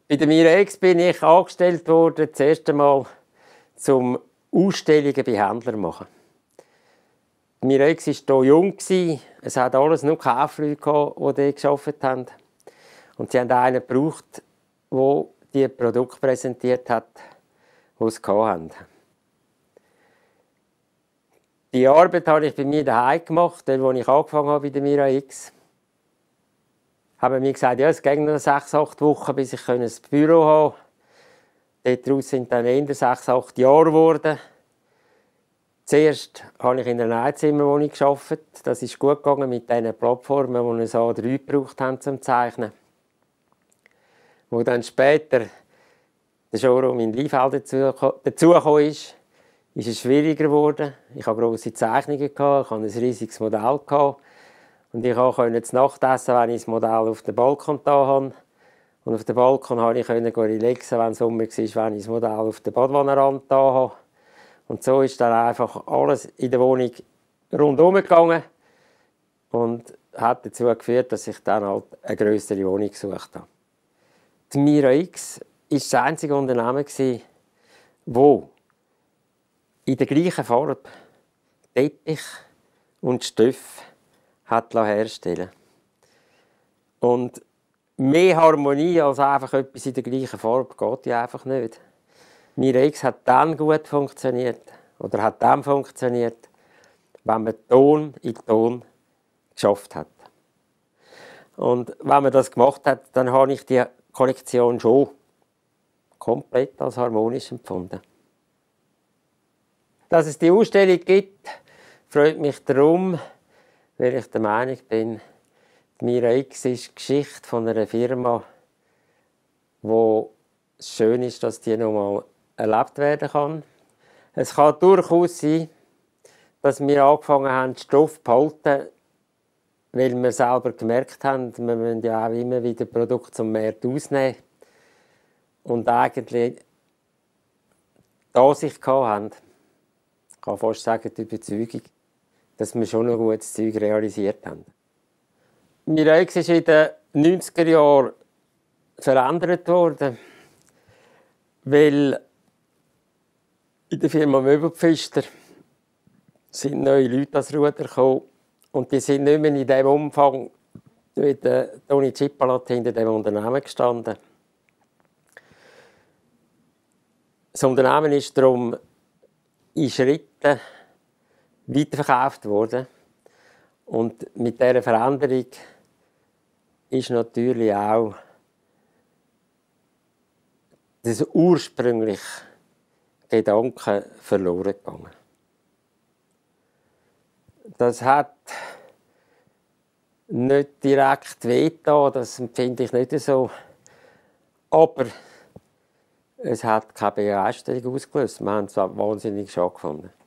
Bei der Mirex bin ich angestellt worden, das erste Mal zum Ausstellungen bei Händlern zu machen. Die Mirex war hier jung, es hat alles nur Kaufleute, die dort gearbeitet haben. Und sie haben einen gebraucht, der die Produkte präsentiert hat, die sie hatten. Die Arbeit habe ich bei mir daheim gemacht, als ich angefangen habe bei der Mirex. Haben mir gesagt, ja, es geht noch 6, 8 Wochen, bis ich ein Büro habe. Daraus sind dann eher 6, 8 Jahre geworden. Zuerst habe ich in einer Einzimmerwohnung gearbeitet. Das ist gut gegangen mit diesen Plattformen, die ein A3 gebraucht haben zum Zeichnen. Wo dann später der Showroom in Liefeld dazugekommen ist es schwieriger geworden. Ich hatte grosse Zeichnungen, ich hatte ein riesiges Modell. Und ich konnte zu Nacht essen, wenn ich das Modell auf dem Balkon da hatte. Und auf dem Balkon konnte ich relaxen, wenn es Sommer war, wenn ich das Modell auf dem Badwannenrand da hatte. Und so ist dann einfach alles in der Wohnung rundherum gegangen. Und hat dazu geführt, dass ich dann halt eine grössere Wohnung gesucht habe. Die Mirex war das einzige Unternehmen, das in der gleichen Farbe Teppich und Stoff herstellen. Und mehr Harmonie als einfach etwas in der gleichen Farbe geht ja einfach nicht. Mirex hat dann gut funktioniert, oder hat dann funktioniert, wenn man Ton in Ton geschafft hat. Und wenn man das gemacht hat, dann habe ich die Kollektion schon komplett als harmonisch empfunden. Dass es die Ausstellung gibt, freut mich darum, weil ich der Meinung bin, die Mirex ist die Geschichte von einer Firma, wo es schön ist, dass die noch mal erlebt werden kann. Es kann durchaus sein, dass wir angefangen haben, den Stoff zu behalten, weil wir selber gemerkt haben, wir müssen ja auch immer wieder Produkte zum Markt ausnehmen. Und eigentlich die Ansicht hatten, ich kann fast sagen, die Überzeugung, dass wir schon noch gutes Zeug realisiert haben. Mirex ist in den 90er Jahren verändert worden, weil in der Firma Möbelpfister sind neue Leute ans Ruder gekommen und die sind nicht mehr in dem Umfang, wie der Toni Zippalat hinter dem Unternehmen gestanden. Das Unternehmen ist darum in Schritten weiterverkauft worden. Und mit dieser Veränderung ist natürlich auch das ursprüngliche Gedanke verloren gegangen. Das hat nicht direkt wehgetan, das empfinde ich nicht so. Aber es hat keine Begeisterung ausgelöst. Wir haben es wahnsinnig schade gefunden.